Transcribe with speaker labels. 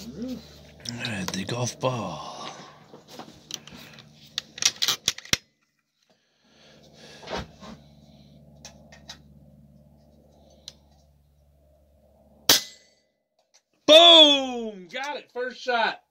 Speaker 1: Alright, the golf ball. Boom! Got it. First shot.